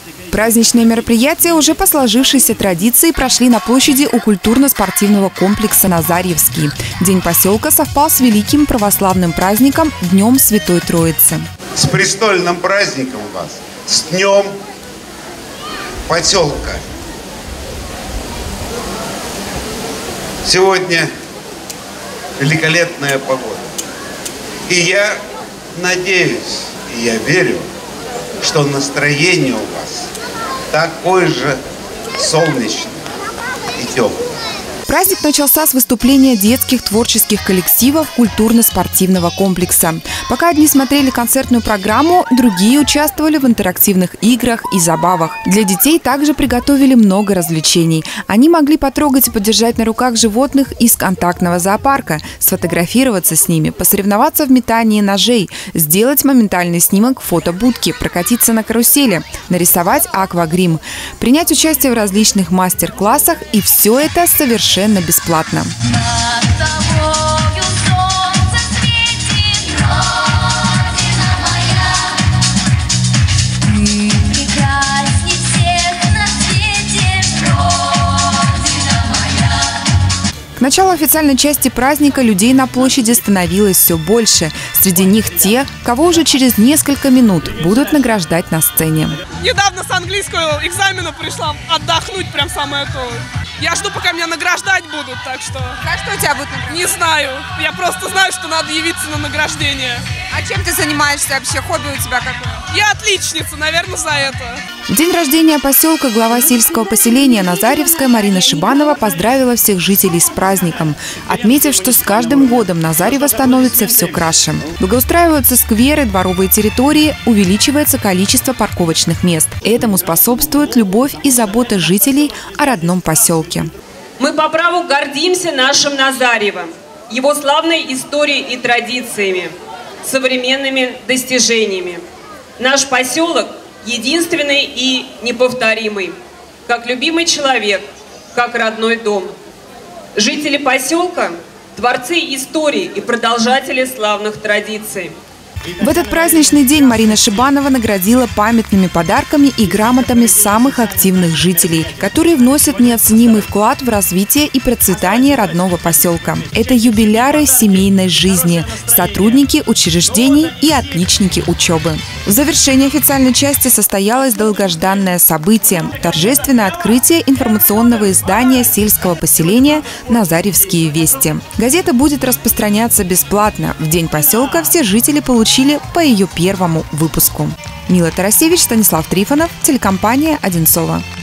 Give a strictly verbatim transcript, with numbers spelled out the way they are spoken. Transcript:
Праздничные мероприятия уже по сложившейся традиции прошли на площади у культурно-спортивного комплекса «Назарьевский». День поселка совпал с великим православным праздником – Днем Святой Троицы. С престольным праздником вас, с Днем поселка. Сегодня великолепная погода. И я надеюсь, и я верю, что настроение у вас такое же солнечное и теплое. Праздник начался с выступления детских творческих коллективов культурно-спортивного комплекса. Пока одни смотрели концертную программу, другие участвовали в интерактивных играх и забавах. Для детей также приготовили много развлечений. Они могли потрогать и подержать на руках животных из контактного зоопарка, сфотографироваться с ними, посоревноваться в метании ножей, сделать моментальный снимок в фотобудке, прокатиться на карусели, нарисовать аквагрим, принять участие в различных мастер-классах, и все это совершенно бесплатно. К началу официальной части праздника людей на площади становилось все больше. Среди них те, кого уже через несколько минут будут награждать на сцене. Недавно с английского экзамена пришла отдохнуть, прям самое то. Я жду, пока меня награждать будут, так что... А что у тебя будет? Не знаю. Я просто знаю, что надо явиться на награждение. А чем ты занимаешься вообще? Хобби у тебя какое? Я отличница, наверное, за это. В день рождения поселка глава сельского поселения Назарьевская Марина Шибанова поздравила всех жителей с праздником, отметив, что с каждым годом Назарьево становится все краше. Благоустраиваются скверы, дворовые территории, увеличивается количество парковочных мест. Этому способствует любовь и забота жителей о родном поселке. Мы по праву гордимся нашим Назарьевом, его славной историей и традициями, современными достижениями. Наш поселок единственный и неповторимый, как любимый человек, как родной дом. Жители поселка – творцы истории и продолжатели славных традиций. В этот праздничный день Марина Шибанова наградила памятными подарками и грамотами самых активных жителей, которые вносят неоценимый вклад в развитие и процветание родного поселка. Это юбиляры семейной жизни, сотрудники учреждений и отличники учебы. В завершении официальной части состоялось долгожданное событие – торжественное открытие информационного издания сельского поселения «Назарьевские вести». Газета будет распространяться бесплатно. В день поселка все жители получили по ее первому выпуску. Мила Тарасевич, Станислав Трифонов, телекомпания «Одинцово».